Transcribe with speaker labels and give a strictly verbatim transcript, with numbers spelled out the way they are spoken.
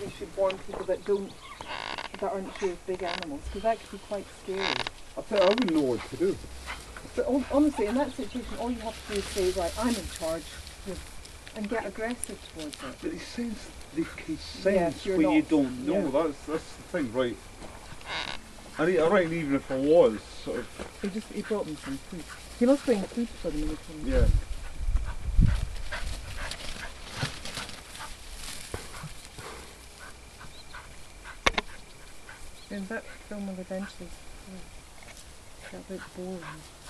Speaker 1: you should warn people that don't, that aren't sure of big animals, because that could be quite scary.
Speaker 2: I think I wouldn't know what to do.
Speaker 1: But honestly, in that situation, all you have to do is say, right, I'm in charge, and get aggressive towards it.
Speaker 2: But they sense, they can sense
Speaker 1: Yes, you're
Speaker 2: what you
Speaker 1: not.
Speaker 2: don't know.
Speaker 1: Yeah.
Speaker 2: That's that's the thing, right? I, I reckon even if I was sort of,
Speaker 1: He just he brought me some food. He must bring food for them. When he comes.
Speaker 2: yeah.
Speaker 1: And that film will eventually get a bit boring.